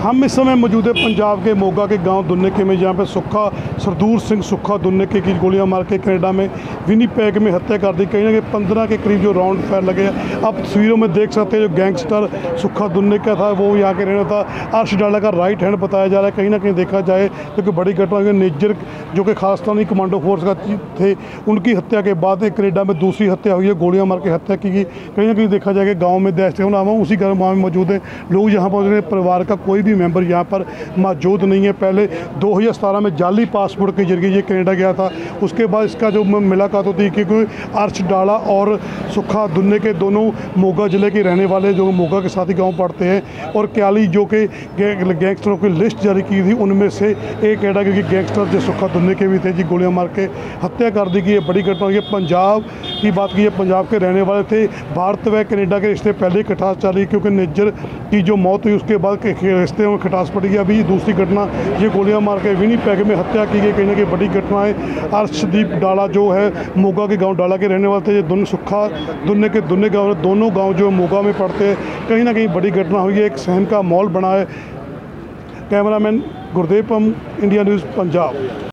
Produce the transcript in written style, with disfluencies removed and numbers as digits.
हम इस समय मौजूद है पंजाब के मोगा के गांव दुन्नेके में, जहां पे सुक्खा सरदूर सिंह सुक्खा दुन्नेके की गोलियां मार के कनाडा में विनीपेग में हत्या कर दी। कहीं ना कहीं 15 के करीब जो राउंड फायर लगे हैं। आप तस्वीरों में देख सकते हैं जो गैंगस्टर सुक्खा दुन्नेका था वो यहाँ के रहना था। अर्श डाला का राइट हैंड बताया जा रहा है। कहीं ना कहीं देखा जाए तो कि बड़ी घटना हुई। नेजर जो कि खालिस्तानी कमांडो फोर्स का थे, उनकी हत्या के बाद एक कनाडा में दूसरी हत्या हुई है, गोलियाँ मार के हत्या की गई। कहीं ना कहीं देखा जाए कि गाँव में दहशत उसी गाँव में मौजूद है लोग। यहाँ पर परिवार का कोई भी मेंबर यहाँ पर मौजूद नहीं है। पहले 2017 में जाली पासपोर्ट के जरिए ये कनाडा गया था। उसके बाद इसका जो मुलाकात होती है क्योंकि अर्श डाला और सुक्खा दुन्नेके दोनों मोगा ज़िले के रहने वाले जो मोगा के साथ ही गाँव पढ़ते हैं। और क्याली जो कि गैंगस्टरों की लिस्ट जारी की थी उनमें से एक कनाडा क्योंकि गैंगस्टर जो सुक्खा दुन्नेके भी थे जी, गोलियाँ मार के हत्या कर दी गई। ये बड़ी घटना हुई है। पंजाब की बात की है, पंजाब के रहने वाले थे। भारत व कनाडा के रिश्ते पहले खटास चली क्योंकि नेजर की जो मौत हुई उसके बाद रिश्ते में खटास पड़ी है। अभी दूसरी घटना ये गोलियां मार के विनीपेग में हत्या की गई। कहीं ना कहीं बड़ी घटना है। अर्शदीप डाला जो है मोगा के गांव डाला के रहने वाले थे। ये दोनों सुक्खा दुन्ने गाँव दोनों गांव जो मोगा में पड़ते हैं। कहीं ना कहीं बड़ी घटना हुई है। एक सहम का माहौल बना है। कैमरामैन गुरदेव पम, इंडिया न्यूज़ पंजाब।